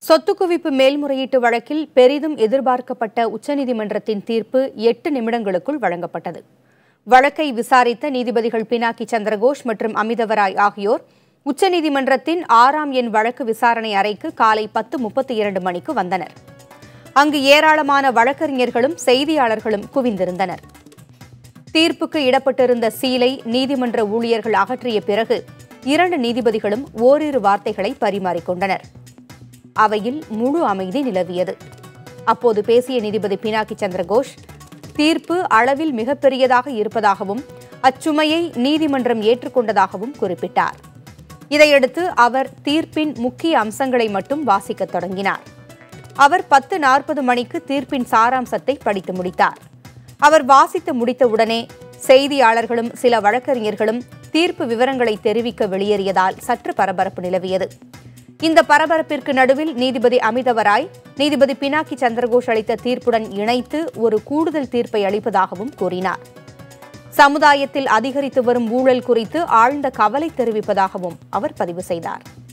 சொத்து குவிப்பு மேல்முறையீட்டு வழக்கில் பெரிதும் எதிர்பார்க்கப்பட்ட உச்சநீதிமன்றத்தின் தீர்ப்பு 8 நிமிடங்களுக்குள் வழங்கப்பட்டது. வழக்கை விசாரித்த நீதிபதிகள் பினாக்கி சந்திரகோஷ் மற்றும் அமிதவராய் ஆகியோர் உச்சநீதிமன்றத்தின் 6ஆம் எண் வழக்கு விசாரணை அறைக்கு காலை 10:32 மணிக்கு வந்தனர். அங்கு ஏராளமான வழக்கறிஞர்களும் செய்தியாளர்களும் குவிந்திருந்தனர். தீர்ப்புக்கு இடப்பட்டிருந்த சீலை நீதிமன்ற ஊழியர்கள் அகற்றிய பிறகு 2 நீதிபதிகளும் ஓரிரு வார்த்தைகளை பரிமாறிக்கொண்டனர். அவையில் முழு அமைதி நிலவியது. அப்போது பேசிய நீதிபதி பினாக்கி சந்திரகோஷ், தீர்ப்பு அளவில் மிகப்பெரியதாக இருப்பதாகவும் அச்சுமையை நீதிமன்றம் ஏற்றுக்கொண்டதாகவும் குறிப்பிட்டார். இதையடுத்து அவர் தீர்ப்பின் முக்கிய அம்சங்களை மட்டும் வாசிக்கத் தொடங்கினார். அவர் 10:40 மணிக்கு தீர்ப்பின் சாராம்சத்தை படித்து முடித்தார். அவர் வாசித்து முடித்தவுடனே செய்தியாளர்களும் சில வழக்கறிஞர்களும் தீர்ப்பு விவரங்களை தெரிவிக்க வெளியேறியதால் சற்று பரபரப்பு நிலவியது. இந்த பரபரப்பிற்கு நடுவில் நீதிபதி அமிதவராய் நீதிபதி பினாக்கி சந்திரகோஷ் அளித்த தீர்ப்புடன் இணைத்து ஒரு கூடுதல் தீர்ப்பை அளிப்பதாகவும் கூறினார். சமுதாயத்தில் அதிகரித்து வரும் ஊழல் குறித்து ஆழ்ந்த கவலை தெரிவிப்பதாகவும் அவர் பதிவு செய்தார்.